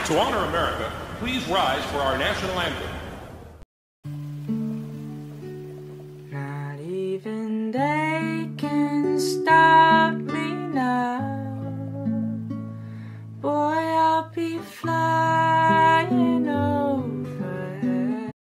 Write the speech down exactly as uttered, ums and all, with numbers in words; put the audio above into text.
To honor America, please rise for our national anthem. Not even they can stop me now. Boy, I'll be flying